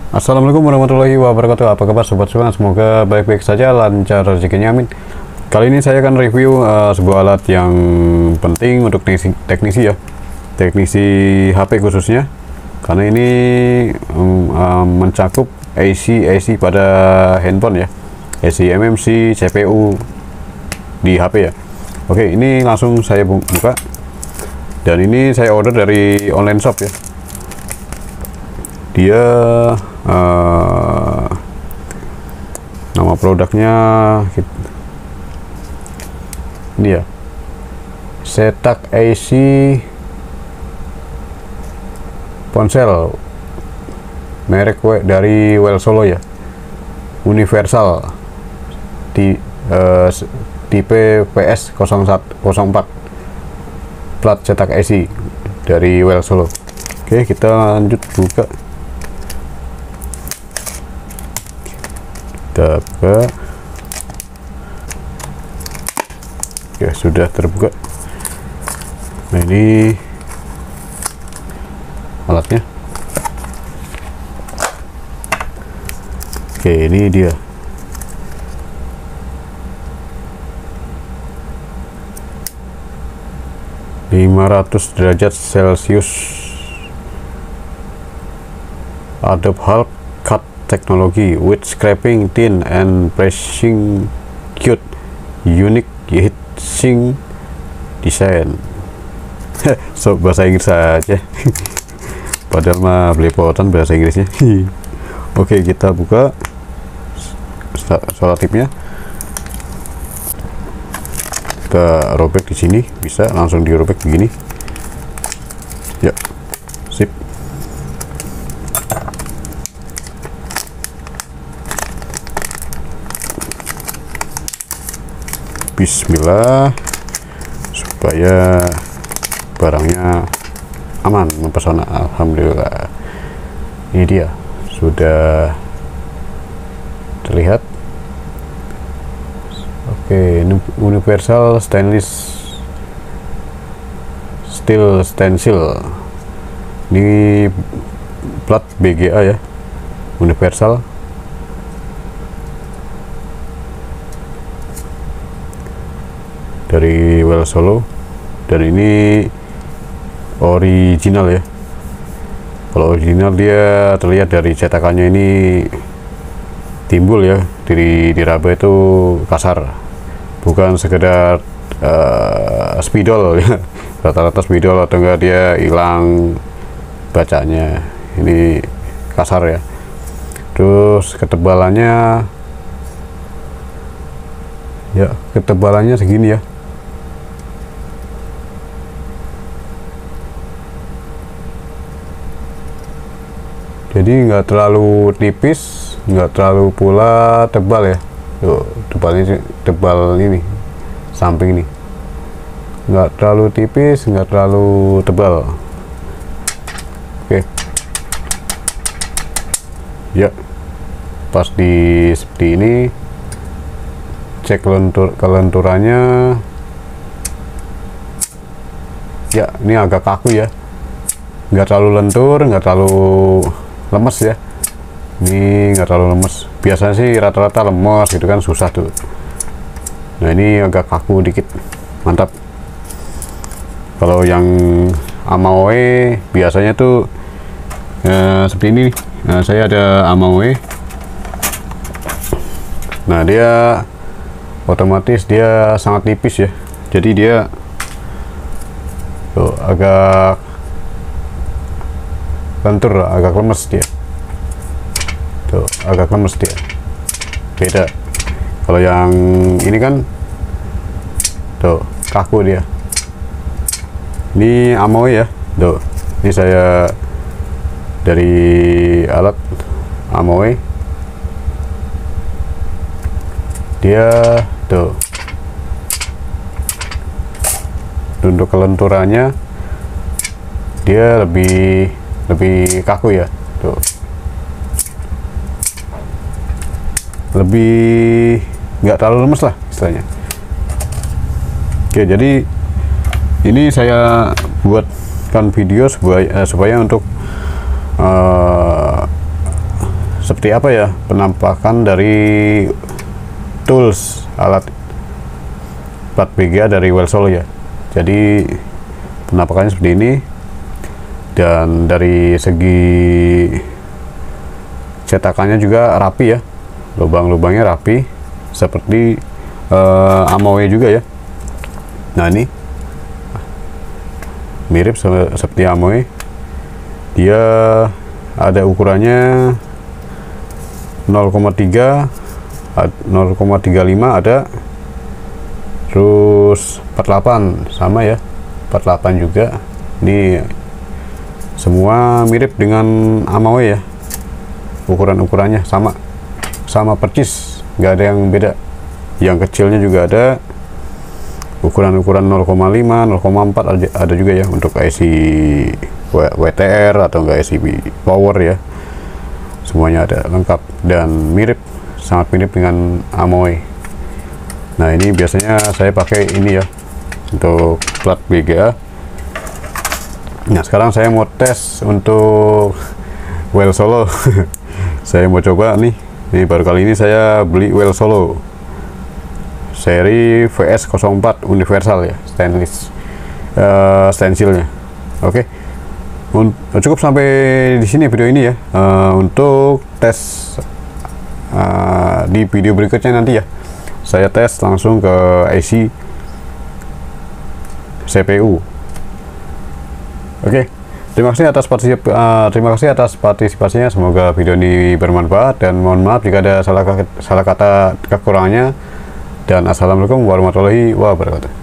Assalamualaikum warahmatullahi wabarakatuh. Apa kabar sobat semua? Semoga baik-baik saja, lancar rezekinya, amin. Kali ini saya akan review sebuah alat yang penting untuk teknisi ya, teknisi HP khususnya, karena ini mencakup AC pada handphone ya, AC MMC, CPU di HP ya. Oke, ini langsung saya buka, dan ini saya order dari online shop ya. Dia nama produknya ini ya, Setak AC ponsel merek dari Well Solo ya, universal di tipe PS0104, plat cetak AC dari Well Solo. Oke, kita lanjut buka. Kita buka. Oke, sudah terbuka. Nah, ini alatnya. Oke, ini dia. -500°C Adobe Hulk Cut Technology with scraping, thin and pressing cute, unique heat sink design. So, bahasa Inggris saja. Padahal mah belepotan bahasa Inggrisnya. Oke, kita buka selotipnya. Kita robek di sini, bisa langsung dirobek begini ya. Sip. Bismillah, supaya barangnya aman, mempesona. Alhamdulillah, ini dia sudah terlihat. Oke, universal stainless steel stencil, ini plat BGA ya, universal. Dari Well Solo, dan ini original ya. Kalau original dia terlihat dari cetakannya, ini timbul ya, diraba itu kasar, bukan sekedar spidol ya. Rata-rata spidol atau enggak dia hilang bacanya, ini kasar ya. Terus ketebalannya segini ya. Jadi nggak terlalu tipis, nggak terlalu pula tebal ya. Tuh, tebalnya tebal, ini samping nih, nggak terlalu tipis, nggak terlalu tebal. Oke ya, pas di seperti ini, cek kelenturannya ya. Ini agak kaku ya, nggak terlalu lentur, nggak terlalu lemes ya. Ini nggak terlalu lemes, biasanya sih rata-rata lemes gitu kan, susah tuh. Nah, ini agak kaku dikit, mantap. Kalau yang Amaoe biasanya tuh seperti ini. Nah, saya ada Amaoe. Nah, dia otomatis dia sangat tipis ya, jadi dia tuh agak lentur, agak lemes dia. Tuh, agak lemes dia. Beda. Kalau yang ini kan tuh kaku dia. Ini Amaoe ya. Tuh, ini saya dari alat Amaoe. Dia tuh, untuk kelenturannya dia lebih kaku ya. Tuh, lebih nggak terlalu lemes lah istilahnya. Oke, jadi ini saya buatkan video supaya untuk seperti apa ya penampakan dari tools alat plat BGA dari Well Solo ya. Jadi penampakannya seperti ini, dan dari segi cetakannya juga rapi ya, lubang-lubangnya rapi seperti Amoe juga ya. Nah ini mirip seperti Amoe, dia ada ukurannya 0,3 0,35 ada, terus 48 sama ya, 48 juga. Ini semua mirip dengan Amoe ya, ukuran-ukurannya sama percis, nggak ada yang beda. Yang kecilnya juga ada ukuran-ukuran 0,5 0,4 ada juga ya, untuk IC WTR atau enggak IC power ya, semuanya ada lengkap dan mirip, sangat mirip dengan Amoe. Nah ini biasanya saya pakai ini ya untuk plat BGA. Nah sekarang saya mau tes untuk Well Solo. Saya mau coba nih, baru kali ini saya beli Well Solo seri VS04 universal ya, stainless stensilnya. Oke. Cukup sampai di sini video ini ya. Untuk tes di video berikutnya nanti ya, saya tes langsung ke IC CPU. Oke. Terima kasih atas partisipasinya. Semoga video ini bermanfaat, dan mohon maaf jika ada salah kata kekurangannya. Dan assalamualaikum warahmatullahi wabarakatuh.